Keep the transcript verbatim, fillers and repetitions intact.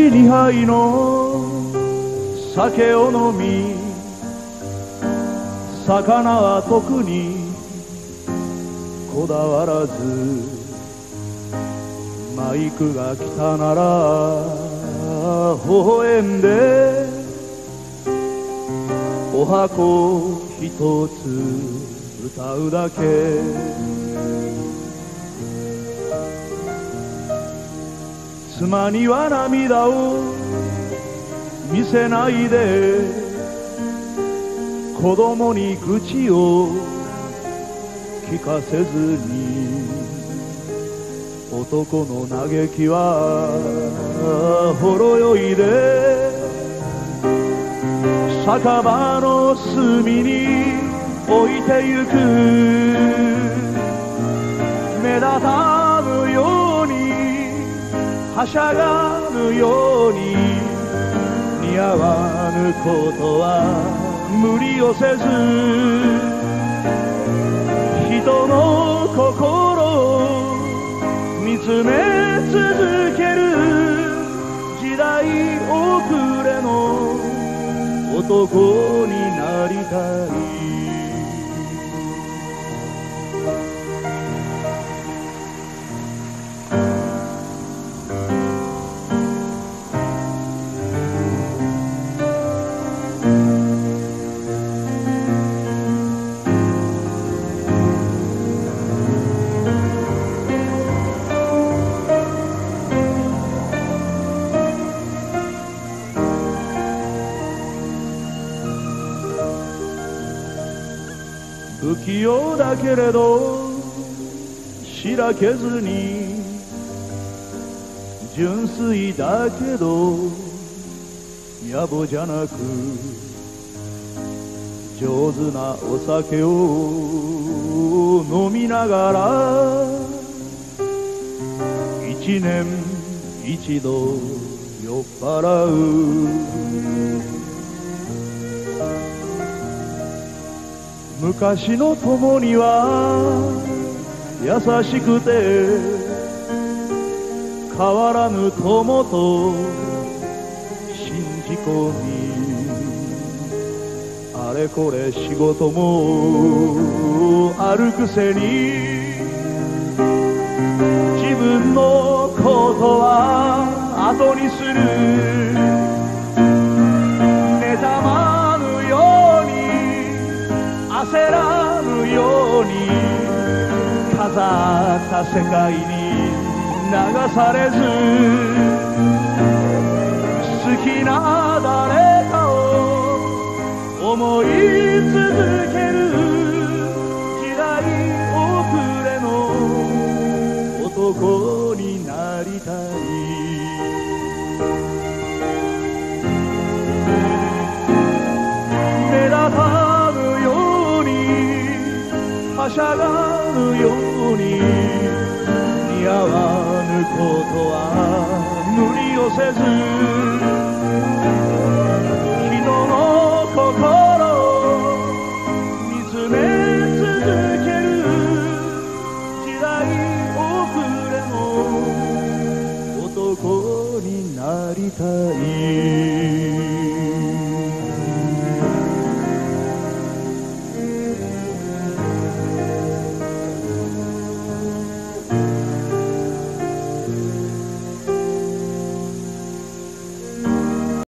にはいの酒を飲み、魚は特にこだわらず、マイクが来たなら微笑んでお箱ひとつ歌うだけ。妻には涙を見せないで、子供に愚痴を聞かせずに、男の嘆きはほろ酔いで酒場の隅に置いてゆく。目立たぬようにはしゃがぬように、似合わぬことは無理をせず、人の心を見つめ続ける時代遅れの男になりたい。不器用だけれどしらけずに、純粋だけど野暮じゃなく、上手なお酒を飲みながら一年一度酔っ払う。昔の友には優しくて変わらぬ友と信じ込み、あれこれ仕事もあるくせに、自分のことは後にする。妬まぬように焦らぬように、飾った世界に流されず、好きな誰かを思い続ける時代遅れの男になりたい。目立たぬようにはしゃがぬように、似合わぬことは無理をせず、人の心を見つめ続ける時代遅れの男になりたい。